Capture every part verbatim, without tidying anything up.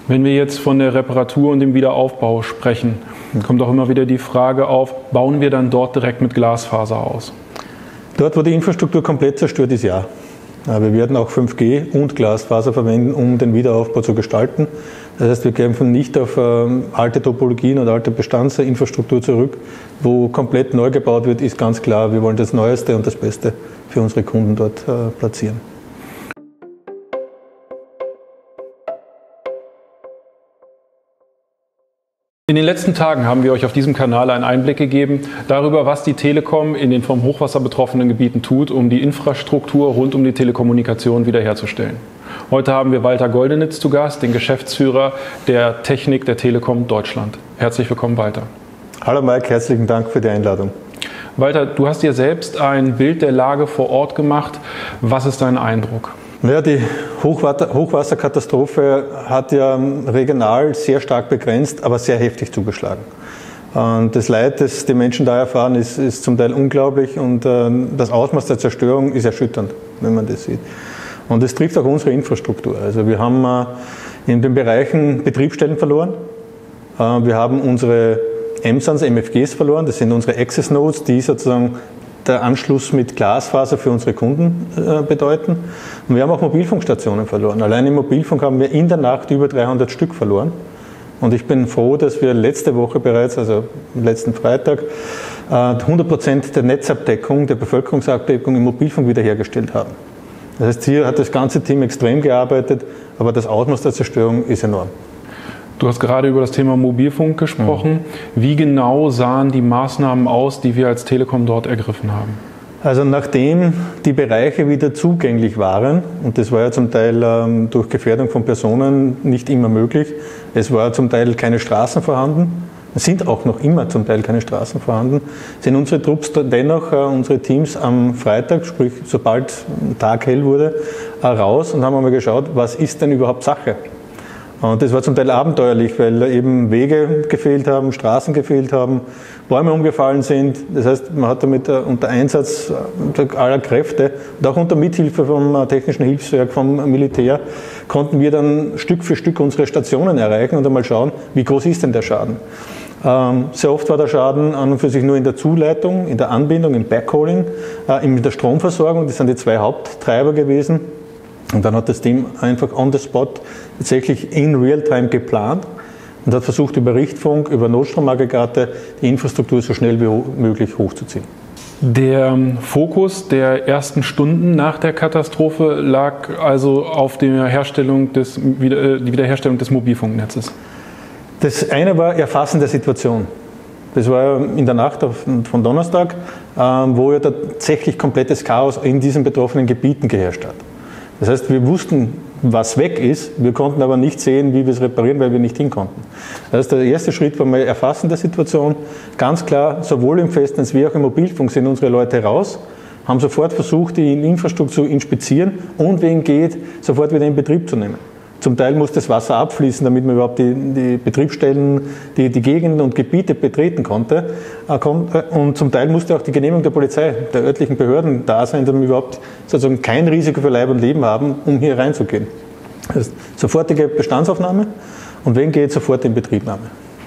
Wenn wir jetzt von der Reparatur und dem Wiederaufbau sprechen, kommt auch immer wieder die Frage auf, bauen wir dann dort direkt mit Glasfaser aus? Dort, wo die Infrastruktur komplett zerstört ist, ja. Wir werden auch fünf G und Glasfaser verwenden, um den Wiederaufbau zu gestalten. Das heißt, wir kämpfen nicht auf alte Topologien oder alte Bestandsinfrastruktur zurück. Wo komplett neu gebaut wird, ist ganz klar, wir wollen das Neueste und das Beste für unsere Kunden dort platzieren. In den letzten Tagen haben wir euch auf diesem Kanal einen Einblick gegeben darüber, was die Telekom in den vom Hochwasser betroffenen Gebieten tut, um die Infrastruktur rund um die Telekommunikation wiederherzustellen. Heute haben wir Walter Goldenitz zu Gast, den Geschäftsführer der Technik der Telekom Deutschland. Herzlich willkommen, Walter. Hallo Mike, herzlichen Dank für die Einladung. Walter, du hast dir selbst ein Bild der Lage vor Ort gemacht. Was ist dein Eindruck? Ja, die Hochwasser, Hochwasserkatastrophe hat ja regional sehr stark begrenzt, aber sehr heftig zugeschlagen. Und das Leid, das die Menschen da erfahren, ist, ist zum Teil unglaublich und äh, das Ausmaß der Zerstörung ist erschütternd, wenn man das sieht. Und es trifft auch unsere Infrastruktur. Also wir haben äh, in den Bereichen Betriebsstellen verloren, äh, wir haben unsere M S A Ns, M F Gs verloren, das sind unsere Access Nodes, die sozusagen der Anschluss mit Glasfaser für unsere Kunden äh, bedeuten. Und wir haben auch Mobilfunkstationen verloren. Allein im Mobilfunk haben wir in der Nacht über dreihundert Stück verloren. Und ich bin froh, dass wir letzte Woche bereits, also am letzten Freitag, äh, hundert Prozent der Netzabdeckung, der Bevölkerungsabdeckung im Mobilfunk wiederhergestellt haben. Das heißt, hier hat das ganze Team extrem gearbeitet, aber das Ausmaß der Zerstörung ist enorm. Du hast gerade über das Thema Mobilfunk gesprochen. Mhm. Wie genau sahen die Maßnahmen aus, die wir als Telekom dort ergriffen haben? Also nachdem die Bereiche wieder zugänglich waren, und das war ja zum Teil ähm, durch Gefährdung von Personen nicht immer möglich, es war zum Teil keine Straßen vorhanden, es sind auch noch immer zum Teil keine Straßen vorhanden, sind unsere Trupps dennoch, äh, unsere Teams am Freitag, sprich sobald Tag hell wurde, äh, raus und haben einmal geschaut, was ist denn überhaupt Sache? Und das war zum Teil abenteuerlich, weil eben Wege gefehlt haben, Straßen gefehlt haben, Bäume umgefallen sind. Das heißt, man hat damit unter Einsatz aller Kräfte und auch unter Mithilfe vom Technischen Hilfswerk, vom Militär, konnten wir dann Stück für Stück unsere Stationen erreichen und einmal schauen, wie groß ist denn der Schaden. Ähm, sehr oft war der Schaden an und für sich nur in der Zuleitung, in der Anbindung, im Backhauling, äh, in der Stromversorgung. Das sind die zwei Haupttreiber gewesen. Und dann hat das Team einfach on the spot tatsächlich in Realtime geplant und hat versucht, über Richtfunk, über Notstromaggregate die Infrastruktur so schnell wie möglich hochzuziehen. Der Fokus der ersten Stunden nach der Katastrophe lag also auf der Herstellung des, die Wiederherstellung des Mobilfunknetzes. Das eine war Erfassen der Situation. Das war in der Nacht von Donnerstag, wo ja tatsächlich komplettes Chaos in diesen betroffenen Gebieten geherrscht hat. Das heißt, wir wussten, was weg ist, wir konnten aber nicht sehen, wie wir es reparieren, weil wir nicht hin konnten. Das heißt, der erste Schritt war mal Erfassen der Situation. Ganz klar, sowohl im Festnetz wie auch im Mobilfunk sind unsere Leute raus, haben sofort versucht, die Infrastruktur zu inspizieren und, wenn geht, sofort wieder in Betrieb zu nehmen. Zum Teil muss das Wasser abfließen, damit man überhaupt die, die Betriebsstellen, die, die Gegenden und Gebiete betreten konnte. Und zum Teil musste auch die Genehmigung der Polizei, der örtlichen Behörden da sein, damit wir überhaupt sozusagen kein Risiko für Leib und Leben haben, um hier reinzugehen. Das heißt, sofortige Bestandsaufnahme und wenn geht, sofort in Betriebnahme.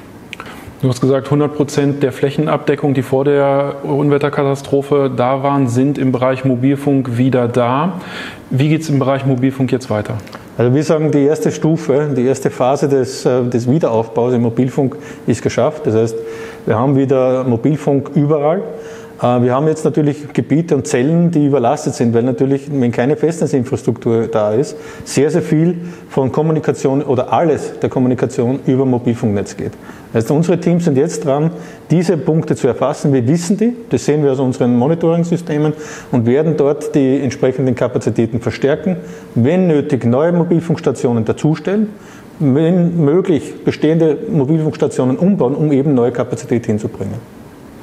Du hast gesagt, hundert Prozent der Flächenabdeckung, die vor der Unwetterkatastrophe da waren, sind im Bereich Mobilfunk wieder da. Wie geht es im Bereich Mobilfunk jetzt weiter? Also wir sagen, die erste Stufe, die erste Phase des, des Wiederaufbaus im Mobilfunk ist geschafft. Das heißt, wir haben wieder Mobilfunk überall. Wir haben jetzt natürlich Gebiete und Zellen, die überlastet sind, weil natürlich, wenn keine Festnetzinfrastruktur da ist, sehr, sehr viel von Kommunikation oder alles der Kommunikation über Mobilfunknetz geht. Das heißt, unsere Teams sind jetzt dran, diese Punkte zu erfassen. Wir wissen die, das sehen wir aus unseren Monitoring-Systemen und werden dort die entsprechenden Kapazitäten verstärken, wenn nötig neue Mobilfunkstationen dazustellen, wenn möglich bestehende Mobilfunkstationen umbauen, um eben neue Kapazität hinzubringen.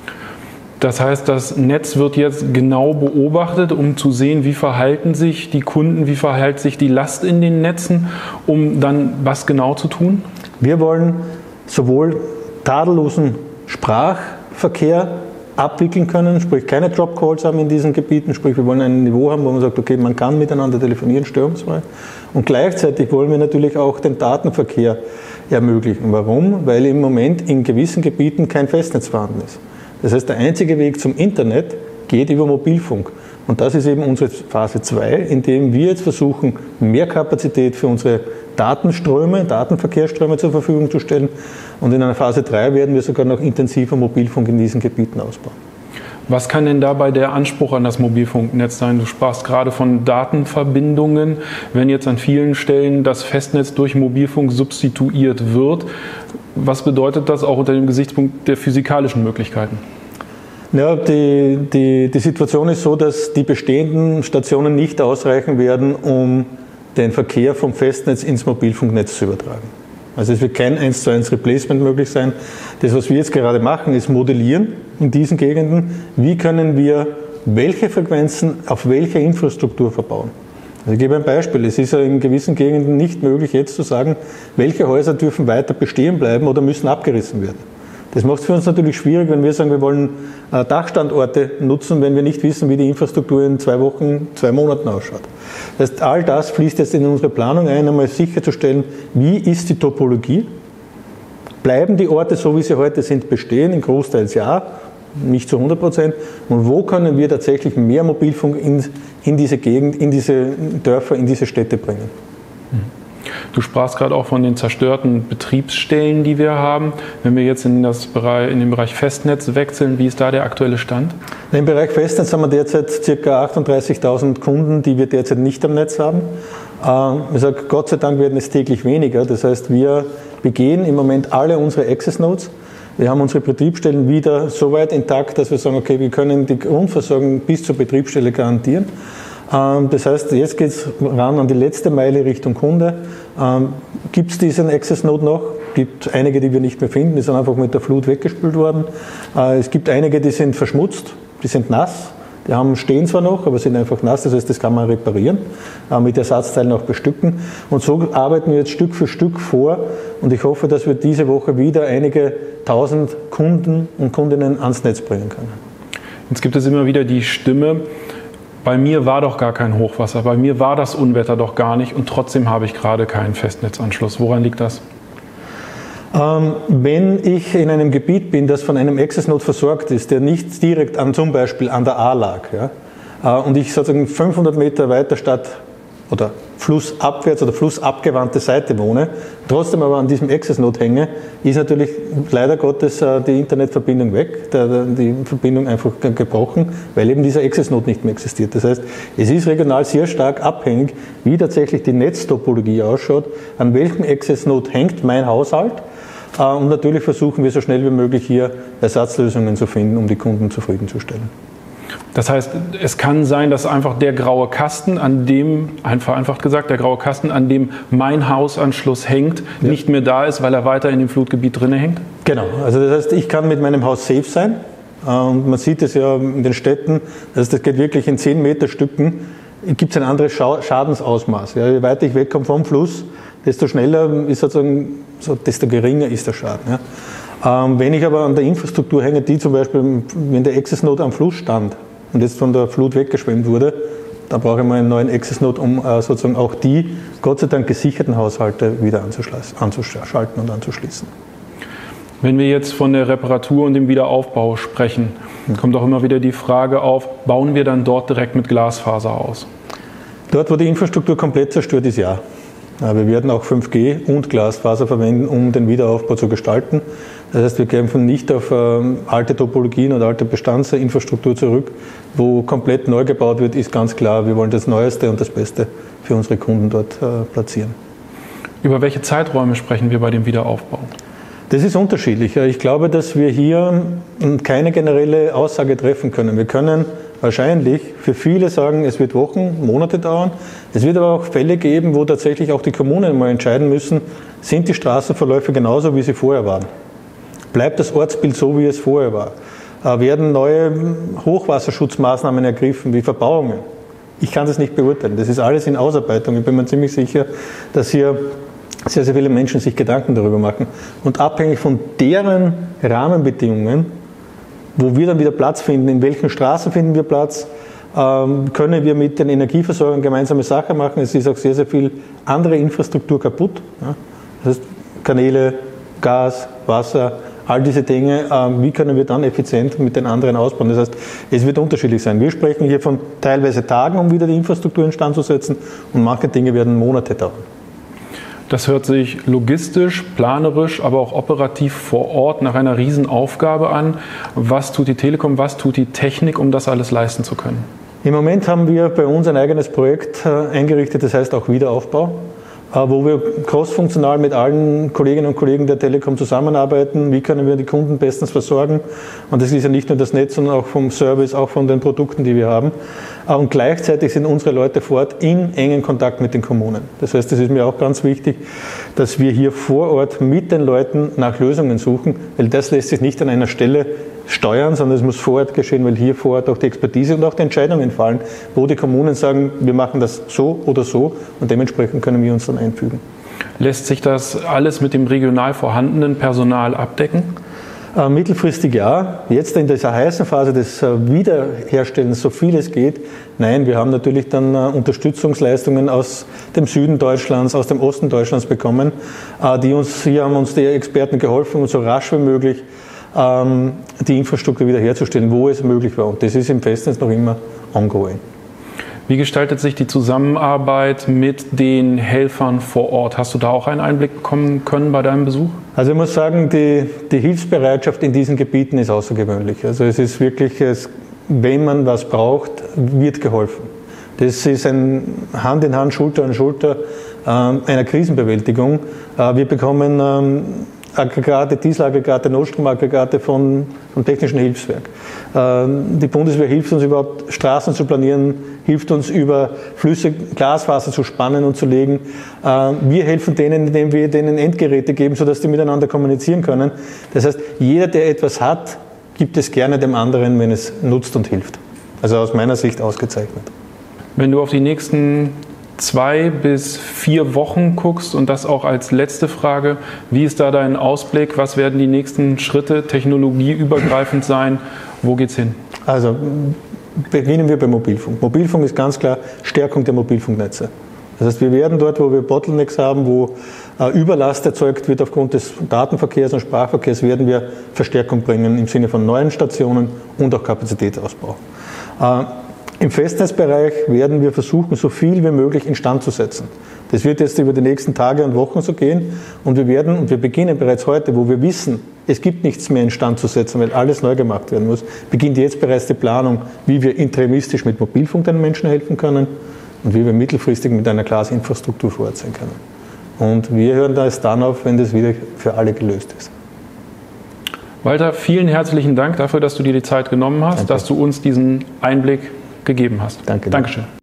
Das heißt, das Netz wird jetzt genau beobachtet, um zu sehen, wie verhalten sich die Kunden, wie verhält sich die Last in den Netzen, um dann was genau zu tun? Wir wollen sowohl tadellosen Sprachverkehr abwickeln können, sprich keine Drop-Calls haben in diesen Gebieten, sprich wir wollen ein Niveau haben, wo man sagt, okay, man kann miteinander telefonieren, störungsfrei. Und gleichzeitig wollen wir natürlich auch den Datenverkehr ermöglichen. Warum? Weil im Moment in gewissen Gebieten kein Festnetz vorhanden ist. Das heißt, der einzige Weg zum Internet geht über Mobilfunk. Und das ist eben unsere Phase zwei, in dem wir jetzt versuchen, mehr Kapazität für unsere Datenströme, Datenverkehrsströme zur Verfügung zu stellen. Und in einer Phase drei werden wir sogar noch intensiver Mobilfunk in diesen Gebieten ausbauen. Was kann denn dabei der Anspruch an das Mobilfunknetz sein? Du sprachst gerade von Datenverbindungen. Wenn jetzt an vielen Stellen das Festnetz durch Mobilfunk substituiert wird, was bedeutet das auch unter dem Gesichtspunkt der physikalischen Möglichkeiten? Ja, die, die, die Situation ist so, dass die bestehenden Stationen nicht ausreichen werden, um den Verkehr vom Festnetz ins Mobilfunknetz zu übertragen. Also es wird kein eins zu eins Replacement möglich sein. Das, was wir jetzt gerade machen, ist modellieren in diesen Gegenden. Wie können wir welche Frequenzen auf welche Infrastruktur verbauen? Also ich gebe ein Beispiel. Es ist ja in gewissen Gegenden nicht möglich, jetzt zu sagen, welche Häuser dürfen weiter bestehen bleiben oder müssen abgerissen werden. Das macht es für uns natürlich schwierig, wenn wir sagen, wir wollen Dachstandorte nutzen, wenn wir nicht wissen, wie die Infrastruktur in zwei Wochen, zwei Monaten ausschaut. Das heißt, all das fließt jetzt in unsere Planung ein, einmal sicherzustellen, wie ist die Topologie? Bleiben die Orte, so wie sie heute sind, bestehen? In großteils ja, nicht zu hundert Prozent. Und wo können wir tatsächlich mehr Mobilfunk in, in diese Gegend, in diese Dörfer, in diese Städte bringen? Du sprachst gerade auch von den zerstörten Betriebsstellen, die wir haben. Wenn wir jetzt in, das Bereich, in den Bereich Festnetz wechseln, wie ist da der aktuelle Stand? Im Bereich Festnetz haben wir derzeit ca. achtunddreißigtausend Kunden, die wir derzeit nicht am Netz haben. Ich sage, Gott sei Dank werden es täglich weniger. Das heißt, wir begehen im Moment alle unsere Access Nodes. Wir haben unsere Betriebsstellen wieder so weit intakt, dass wir sagen, okay, wir können die Grundversorgung bis zur Betriebsstelle garantieren. Das heißt, jetzt geht es ran an die letzte Meile Richtung Kunde. Gibt es diesen Access Node noch? Es gibt einige, die wir nicht mehr finden, die sind einfach mit der Flut weggespült worden. Es gibt einige, die sind verschmutzt, die sind nass. Die haben, stehen zwar noch, aber sind einfach nass, das heißt, das kann man reparieren, mit Ersatzteilen auch bestücken. Und so arbeiten wir jetzt Stück für Stück vor und ich hoffe, dass wir diese Woche wieder einige tausend Kunden und Kundinnen ans Netz bringen können. Jetzt gibt es immer wieder die Stimme, bei mir war doch gar kein Hochwasser, bei mir war das Unwetter doch gar nicht und trotzdem habe ich gerade keinen Festnetzanschluss. Woran liegt das? Ähm, wenn ich in einem Gebiet bin, das von einem Access Node versorgt ist, der nicht direkt an, zum Beispiel an der A lag, ja, äh, und ich sozusagen fünfhundert Meter weiter statt oder flussabwärts oder flussabgewandte Seite wohne, trotzdem aber an diesem Access Node hänge, ist natürlich leider Gottes äh, die Internetverbindung weg, der, der, die Verbindung einfach gebrochen, weil eben dieser Access Node nicht mehr existiert. Das heißt, es ist regional sehr stark abhängig, wie tatsächlich die Netztopologie ausschaut, an welchem Access Node hängt mein Haushalt. Und natürlich versuchen wir so schnell wie möglich hier Ersatzlösungen zu finden, um die Kunden zufriedenzustellen. Das heißt, es kann sein, dass einfach der graue Kasten, an dem, einfach, einfach gesagt, der graue Kasten, an dem mein Hausanschluss hängt, ja, nicht mehr da ist, weil er weiter in dem Flutgebiet drin hängt? Genau, also das heißt, ich kann mit meinem Haus safe sein. Und man sieht es ja in den Städten, also das geht wirklich in zehn Meter Stücken, gibt es ein anderes Schadensausmaß. Ja, je weiter ich wegkomme vom Fluss, desto schneller ist sozusagen, so, desto geringer ist der Schaden. Ja. Ähm, wenn ich aber an der Infrastruktur hänge, die zum Beispiel, wenn der Access Node am Fluss stand und jetzt von der Flut weggeschwemmt wurde, dann brauche ich mal einen neuen Access Node, um äh, sozusagen auch die, Gott sei Dank, gesicherten Haushalte wieder anzuschalten und anzuschließen. Wenn wir jetzt von der Reparatur und dem Wiederaufbau sprechen, kommt auch immer wieder die Frage auf, bauen wir dann dort direkt mit Glasfaser aus? Dort, wo die Infrastruktur komplett zerstört ist, ja. Wir werden auch fünf G und Glasfaser verwenden, um den Wiederaufbau zu gestalten. Das heißt, wir kämpfen nicht auf ähm, alte Topologien und alte Bestandsinfrastruktur zurück. Wo komplett neu gebaut wird, ist ganz klar, wir wollen das Neueste und das Beste für unsere Kunden dort äh, platzieren. Über welche Zeiträume sprechen wir bei dem Wiederaufbau? Das ist unterschiedlich. Ich glaube, dass wir hier keine generelle Aussage treffen können. Wir können wahrscheinlich für viele sagen, es wird Wochen, Monate dauern. Es wird aber auch Fälle geben, wo tatsächlich auch die Kommunen mal entscheiden müssen, sind die Straßenverläufe genauso, wie sie vorher waren? Bleibt das Ortsbild so, wie es vorher war? Werden neue Hochwasserschutzmaßnahmen ergriffen, wie Verbauungen? Ich kann das nicht beurteilen. Das ist alles in Ausarbeitung. Ich bin mir ziemlich sicher, dass hier sehr, sehr viele Menschen sich Gedanken darüber machen. Und abhängig von deren Rahmenbedingungen wo wir dann wieder Platz finden, in welchen Straßen finden wir Platz, ähm, können wir mit den Energieversorgern gemeinsame Sachen machen. Es ist auch sehr, sehr viel andere Infrastruktur kaputt. Ja? Das heißt, Kanäle, Gas, Wasser, all diese Dinge, ähm, wie können wir dann effizient mit den anderen ausbauen? Das heißt, es wird unterschiedlich sein. Wir sprechen hier von teilweise Tagen, um wieder die Infrastruktur instand zu setzen, und manche Dinge werden Monate dauern. Das hört sich logistisch, planerisch, aber auch operativ vor Ort nach einer Riesenaufgabe an. Was tut die Telekom, was tut die Technik, um das alles leisten zu können? Im Moment haben wir bei uns ein eigenes Projekt eingerichtet, das heißt auch Wiederaufbau, wo wir crossfunktional mit allen Kolleginnen und Kollegen der Telekom zusammenarbeiten. Wie können wir die Kunden bestens versorgen? Und das ist ja nicht nur das Netz, sondern auch vom Service, auch von den Produkten, die wir haben. Und gleichzeitig sind unsere Leute vor Ort in engen Kontakt mit den Kommunen. Das heißt, es ist mir auch ganz wichtig, dass wir hier vor Ort mit den Leuten nach Lösungen suchen, weil das lässt sich nicht an einer Stelle steuern, sondern es muss vor Ort geschehen, weil hier vor Ort auch die Expertise und auch die Entscheidungen fallen, wo die Kommunen sagen, wir machen das so oder so, und dementsprechend können wir uns dann einfügen. Lässt sich das alles mit dem regional vorhandenen Personal abdecken? Äh, mittelfristig ja. Jetzt in dieser heißen Phase des äh, Wiederherstellens, so viel es geht, nein, wir haben natürlich dann äh, Unterstützungsleistungen aus dem Süden Deutschlands, aus dem Osten Deutschlands bekommen, äh, die uns, hier haben uns die Experten geholfen, uns so rasch wie möglich ähm, die Infrastruktur wiederherzustellen, wo es möglich war. Und das ist im Festnetz noch immer ongoing. Wie gestaltet sich die Zusammenarbeit mit den Helfern vor Ort? Hast du da auch einen Einblick bekommen können bei deinem Besuch? Also ich muss sagen, die, die Hilfsbereitschaft in diesen Gebieten ist außergewöhnlich. Also es ist wirklich, es, wenn man was braucht, wird geholfen. Das ist ein Hand in Hand, Schulter an Schulter äh, einer Krisenbewältigung. Äh, wir bekommen ähm, Aggregate, Dieselaggregate, Notstromaggregate von, vom Technischen Hilfswerk. Ähm, die Bundeswehr hilft uns überhaupt, Straßen zu planieren, hilft uns über Flüsse Glasfaser zu spannen und zu legen. Ähm, wir helfen denen, indem wir denen Endgeräte geben, sodass die miteinander kommunizieren können. Das heißt, jeder, der etwas hat, gibt es gerne dem anderen, wenn es nutzt und hilft. Also aus meiner Sicht ausgezeichnet. Wenn du auf die nächsten zwei bis vier Wochen guckst, und das auch als letzte Frage, wie ist da dein Ausblick? Was werden die nächsten Schritte technologieübergreifend sein? Wo geht's hin? Also beginnen wir beim Mobilfunk. Mobilfunk ist ganz klar Stärkung der Mobilfunknetze. Das heißt, wir werden dort, wo wir Bottlenecks haben, wo äh, Überlast erzeugt wird aufgrund des Datenverkehrs und Sprachverkehrs, werden wir Verstärkung bringen im Sinne von neuen Stationen und auch Kapazitätsausbau. Äh, Im Festnetzbereich werden wir versuchen, so viel wie möglich instand zu setzen. Das wird jetzt über die nächsten Tage und Wochen so gehen, und wir werden, und wir beginnen bereits heute, wo wir wissen, es gibt nichts mehr instand zu setzen, weil alles neu gemacht werden muss, beginnt jetzt bereits die Planung, wie wir interimistisch mit Mobilfunk den Menschen helfen können und wie wir mittelfristig mit einer Glasinfrastruktur vor Ort sein können. Und wir hören da erst dann auf, wenn das wieder für alle gelöst ist. Walter, vielen herzlichen Dank dafür, dass du dir die Zeit genommen hast, Danke. dass du uns diesen Einblick gegeben hast. Danke. Dankeschön.